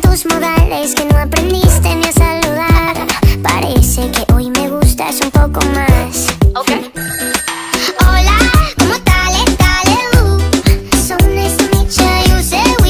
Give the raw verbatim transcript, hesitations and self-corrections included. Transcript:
tus modales que no aprendiste ni a saludar. Parece que hoy me gustas un poco más. Ok.